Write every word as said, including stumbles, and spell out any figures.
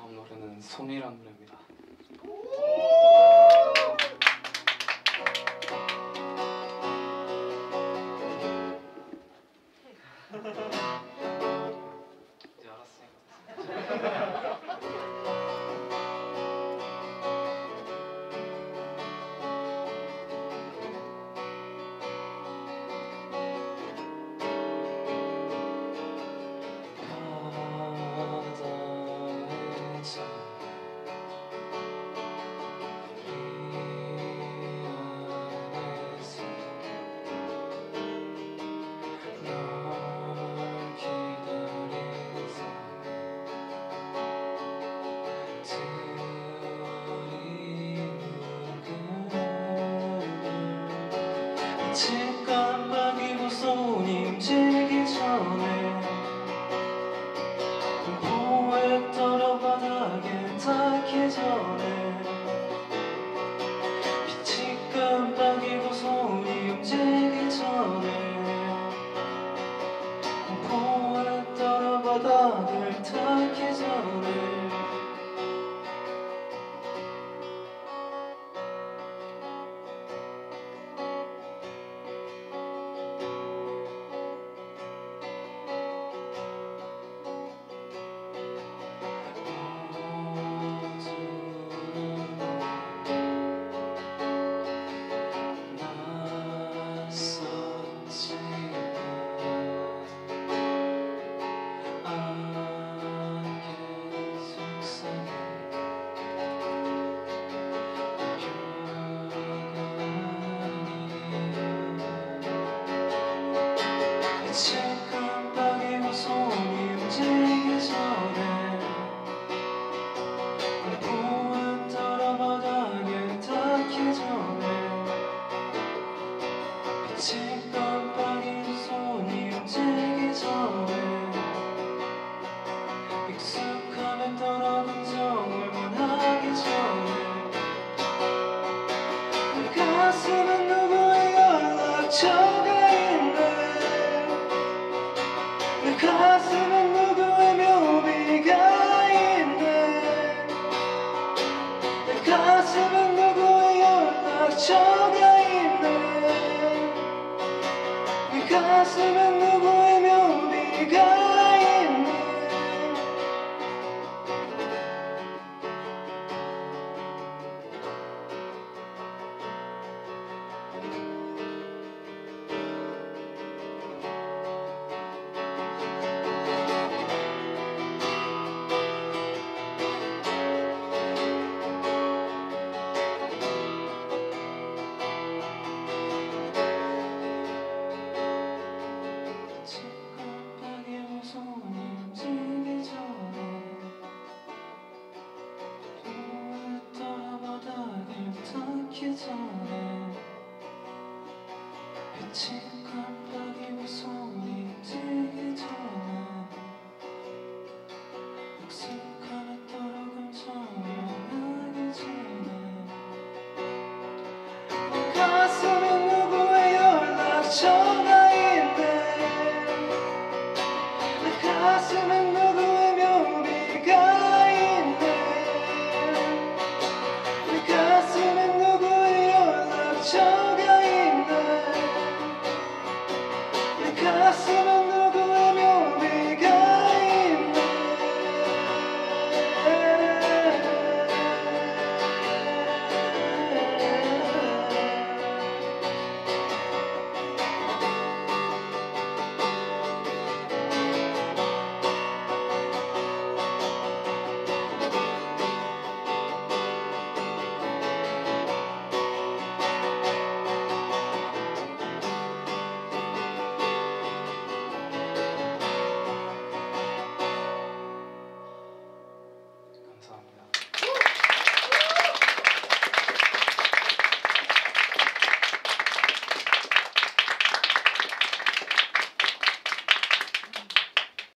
다음 노래는 솜이라는 노래입니다. 이제 알았으니까. 빛이 깜빡이고 손이 지기 전에 공포에 떨어 바닥에 닿기 전에 빛이 깜빡이고 손이 움직이기 전에 공포에 떨어 바닥을 닿기 전에 빛이 깜빡이고 손이 움직이기 전에 공포에 떨어 바닥에 닿기 전에 빛이 깜빡이고 손이 움직이기 전에 익숙함에 떨어 감정을 원하기 전에 내 가슴은 누구의 연락처가 내 가슴엔 누구의 묘미가 있네 내 가슴엔 누구의 연락처가 있네 내 가슴엔 누구의 묘미가 있네 닿기 전에 빛이 깜빡이고 손이 움직이기 전에